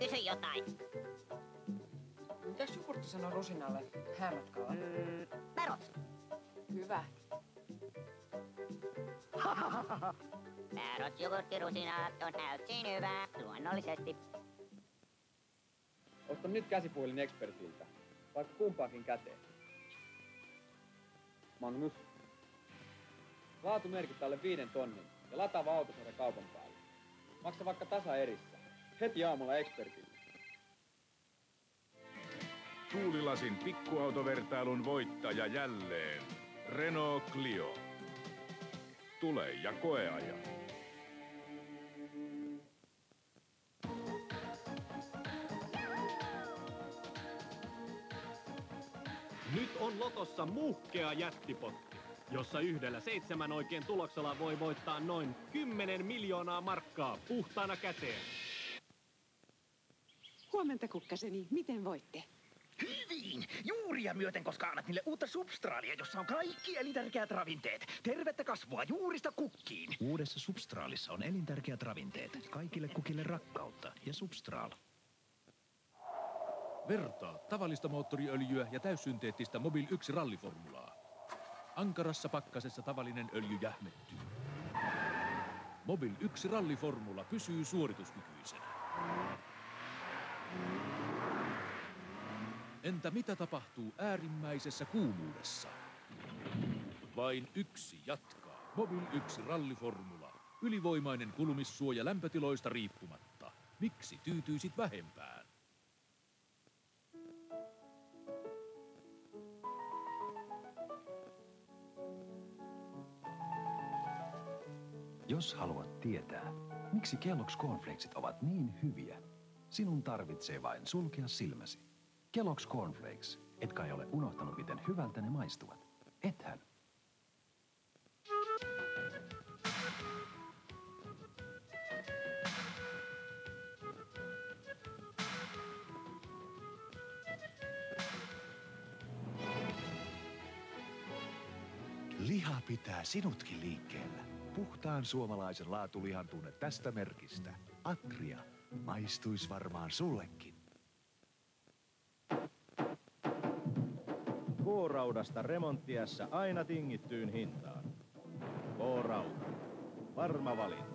Kysy jotain. Mitäs Jogurtti sanoo Rusinalle häämatkalla? Perot. Hyvä. Perot, jogurtti, rusinat on täysin hyvä, luonnollisesti. Osta nyt käsipuhelin Expertiltä, vaikka kumpaakin käteen. Magnus. Laatumerkit alle 5 tonnin ja lataava autosarja kaupan päälle. Maksa vaikka tasa erissä. Heti aamulla Expertille. Tuulilasin pikkuautovertailun voittaja jälleen. Renault Clio. Tule ja koeaja. Nyt on Lotossa muhkea jättipotti, jossa yhdellä 7 oikein tuloksella voi voittaa noin 10 miljoonaa markkaa puhtaana käteen. Huomenta, kukkaseni. Miten voitte? Hyvin! Juuria myöten, koska annat niille uutta substraalia, jossa on kaikki elintärkeät ravinteet. Tervettä kasvua juurista kukkiin. Uudessa substraalissa on elintärkeät ravinteet. Kaikille kukille rakkautta ja substraal. Vertaa tavallista moottoriöljyä ja täyssynteettistä Mobil 1 ralliformulaa. Ankarassa pakkasessa tavallinen öljy jähmettyy. Mobil 1 ralliformula pysyy suorituskykyisenä. Entä mitä tapahtuu äärimmäisessä kuumuudessa? Vain yksi jatkaa. Mobil 1 ralliformula. Ylivoimainen kulumissuoja lämpötiloista riippumatta. Miksi tyytyisit vähempään? Jos haluat tietää, miksi Kellogg's Cornflakesit ovat niin hyviä, sinun tarvitsee vain sulkea silmäsi. Kellogg's Cornflakes. Et kai ole unohtanut, miten hyvältä ne maistuvat. Ethän. Liha pitää sinutkin liikkeellä. Puhtaan suomalaisen laatulihan tunne tästä merkistä. Atria. Maistuis varmaan sullekin. K-raudasta remonttiässä aina tingittyyn hintaan. K-rauta. Varma valinta.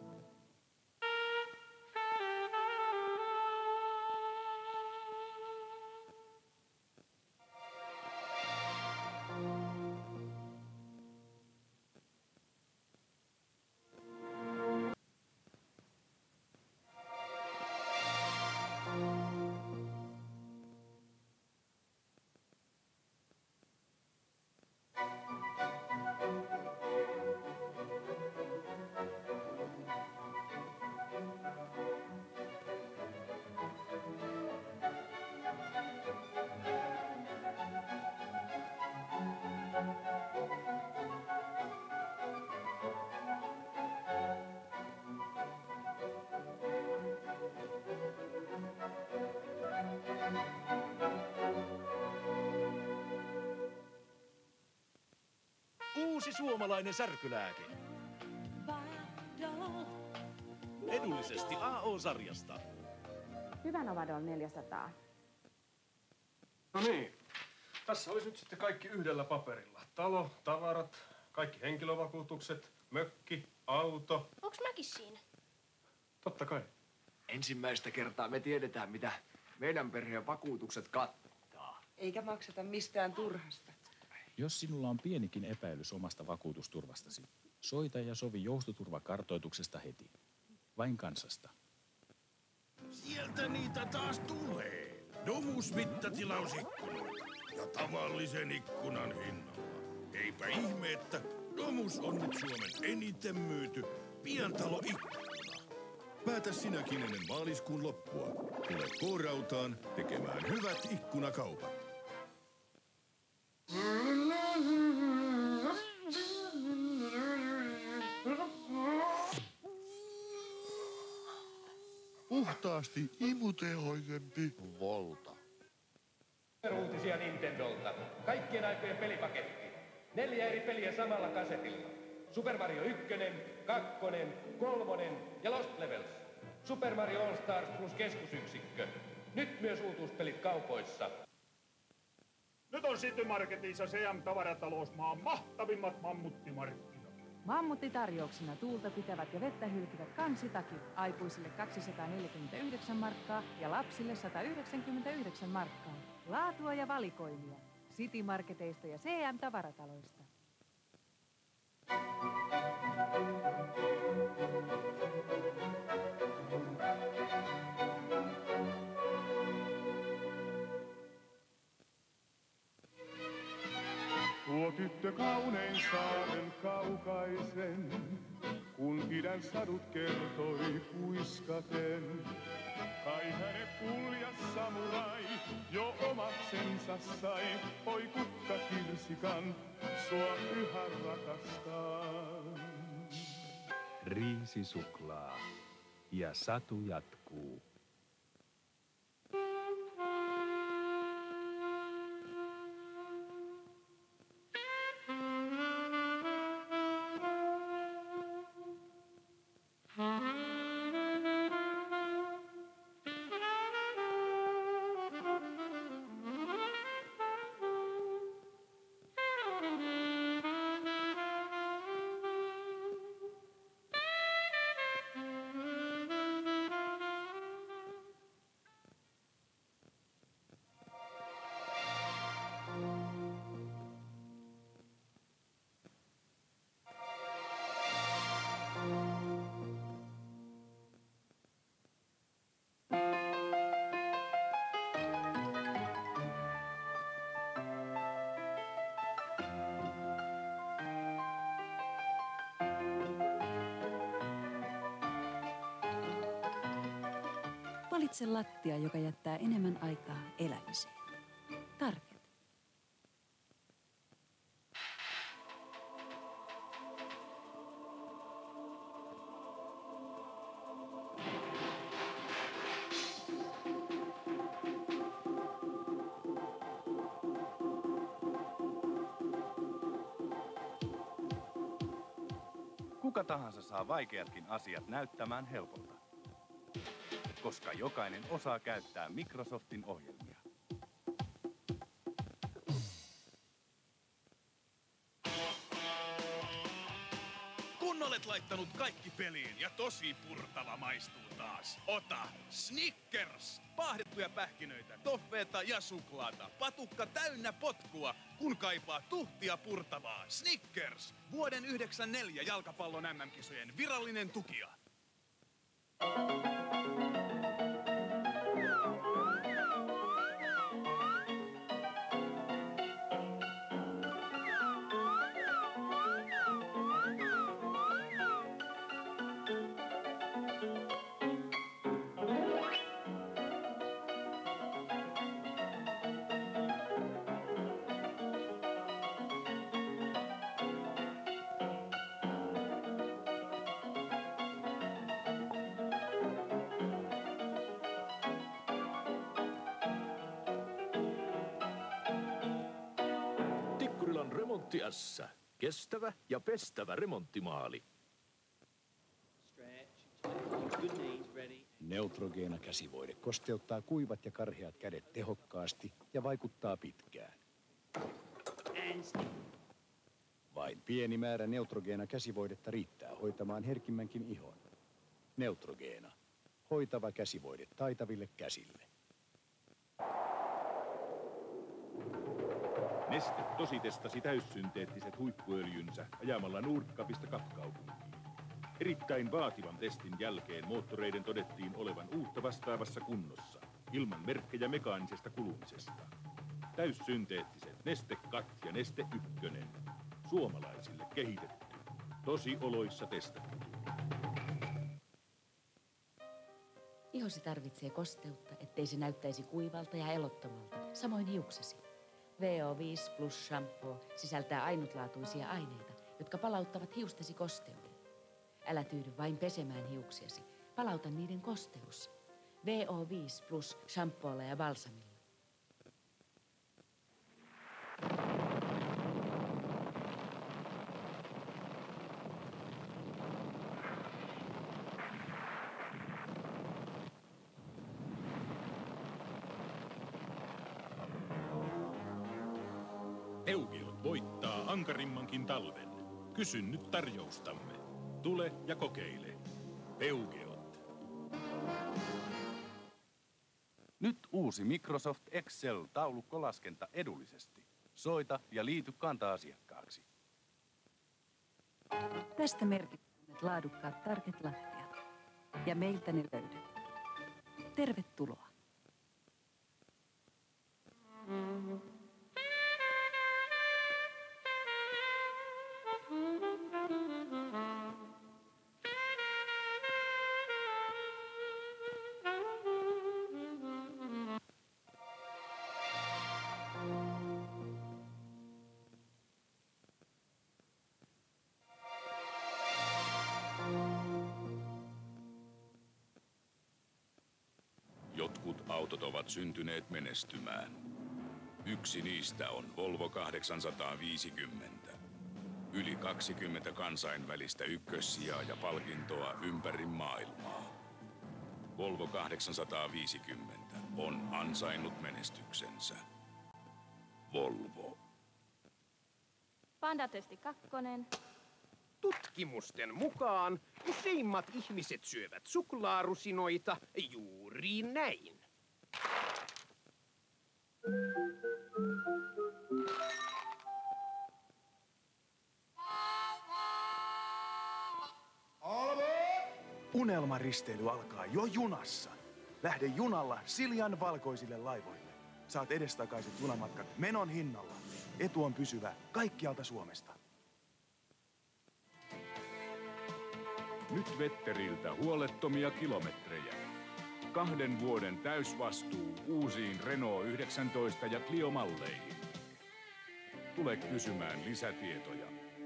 Uusi suomalainen särkylääke. Edullisesti AO-sarjasta. Hyvä Novadol 400. No niin. Tässä olisi nyt sitten kaikki yhdellä paperilla. Talo, tavarat, kaikki henkilövakuutukset, mökki, auto. Onks mäkin siinä? Totta kai. Ensimmäistä kertaa me tiedetään, mitä meidän perheen vakuutukset kattaa. Eikä makseta mistään turhasta. Jos sinulla on pienikin epäilys omasta vakuutusturvastasi, soita ja sovi joustoturvakartoituksesta heti. Vain kansasta. Sieltä niitä taas tulee. Domus mittatilausikkunoita. Ja tavallisen ikkunan hinnalla. Eipä ihme, että Domus on nyt Suomen eniten myyty pientaloikkuna. Päätä sinäkin ennen maaliskuun loppua. Tule K-rautaan tekemään hyvät ikkunakaupat. Puhtaasti imutehoisempi Volta. Uutisia Nintendolta. Kaikkien aikojen pelipaketti. 4 eri peliä samalla kasetilla. Super Mario 1, 2, 3 ja Lost Levels. Super Mario All Stars plus keskusyksikkö. Nyt myös uutuuspelit kaupoissa. Nyt on City Marketissa CM-tavaratalousmaan mahtavimmat mammuttimarkkinat. Mammuttitarjouksena tuulta pitävät ja vettä hylkivät kansitakit aikuisille 249 markkaa ja lapsille 199 markkaa. Laatua ja valikoimia. City Marketeista ja CM-tavarataloista. Tuo tyttö kaunein saaren kaukaisen, kun idän sadut kertoi kuiskaten. Kai hänet kuljas samurai jo omaksensa sai, oi kukka kirsikan, sua yhä rakastan. Riisisuklaa ja satu jatkuu. Valitse lattia, joka jättää enemmän aikaa elämiseen. Target. Kuka tahansa saa vaikeatkin asiat näyttämään helpolta, koska jokainen osaa käyttää Microsoftin ohjelmia. Kun olet laittanut kaikki peliin ja tosi purtava maistuu taas, ota Snickers! Paahdettuja pähkinöitä, toffeeta ja suklaata. Patukka täynnä potkua, kun kaipaa tuhtia purtavaa. Snickers! Vuoden 1994 jalkapallon MM-kisojen virallinen tukija. Tikkurilan remonttiässä. Kestävä ja pestävä remonttimaali. Neutrogena käsivoide kosteuttaa kuivat ja karheat kädet tehokkaasti ja vaikuttaa pitkään. Vain pieni määrä Neutrogena käsivoidetta riittää hoitamaan herkimmänkin ihon. Neutrogena. Hoitava käsivoide taitaville käsille. Neste tosi testasi täyssynteettiset huippuöljynsä ajamalla Nordkapista Kapkaupunkiin. Erittäin vaativan testin jälkeen moottoreiden todettiin olevan uutta vastaavassa kunnossa, ilman merkkejä mekaanisesta kulumisesta. Täyssynteettiset Neste Kat ja Neste Ykkönen. Suomalaisille kehitetty. Tosi oloissa testattu. Ihosi tarvitsee kosteutta, ettei se näyttäisi kuivalta ja elottomalta. Samoin hiuksesi. VO5 Plus Shampoo sisältää ainutlaatuisia aineita, jotka palauttavat hiustesi kosteuden. Älä tyydy vain pesemään hiuksiasi. Palauta niiden kosteus. VO5 Plus shampoolla ja balsamilla. Peugeot voittaa ankarimmankin talven. Kysy nyt tarjoustamme. Tule ja kokeile. Peugeot. Nyt uusi Microsoft Excel-taulukkolaskenta edullisesti. Soita ja liity kanta-asiakkaaksi. Tästä merkittävät laadukkaat Target-lattiat. Ja meiltä ne löydät. Tervetuloa. Jotkut autot ovat syntyneet menestymään. Yksi niistä on Volvo 850. Yli 20 kansainvälistä ykkössijaa ja palkintoa ympäri maailmaa. Volvo 850 on ansainnut menestyksensä. Volvo. Pandatesti 2. Tutkimusten mukaan useimmat ihmiset syövät suklaarusinoita juuri näin. Unelmaristeily alkaa jo junassa. Lähde junalla Siljan valkoisille laivoille. Saat edestakaiset junamatkat menon hinnalla. Etu on pysyvä kaikkialta Suomesta. Nyt Vetteriltä huolettomia kilometrejä. 2 vuoden täysvastuu uusiin Renault 19 ja Clio-malleihin. Tule kysymään lisätietoja.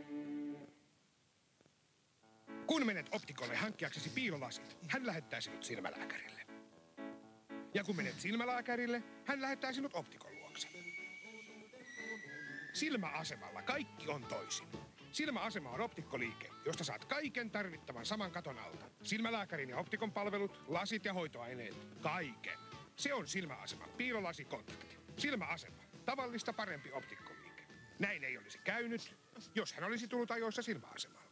Kun menet optikolle hankkiaksesi piilolasit, hän lähettää sinut silmälääkärille. Ja kun menet silmälääkärille, hän lähettää sinut optikon luokse. Silmäasemalla kaikki on toisin. Silmäasema on optikkoliike, josta saat kaiken tarvittavan saman katon alta. Silmälääkärin ja optikon palvelut, lasit ja hoitoaineet, kaiken. Se on Silmäaseman piilolasikontakti. Silmäasema, tavallista parempi optikkoliike. Näin ei olisi käynyt, jos hän olisi tullut ajoissa silmäasemalle.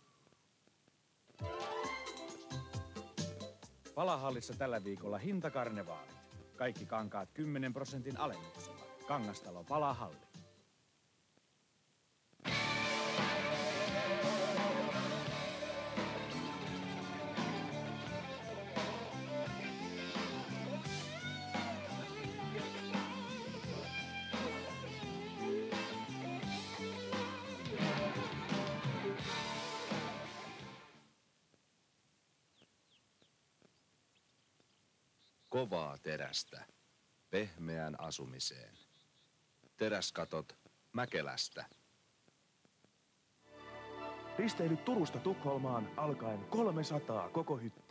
Palahallissa tällä viikolla hintakarnevaalit. Kaikki kankaat 10% alennuksella. Kangastalo Palahalli. Kovaa terästä pehmeään asumiseen. Teräskatot Mäkelästä. Risteily Turusta Tukholmaan alkaen 300 koko hytti.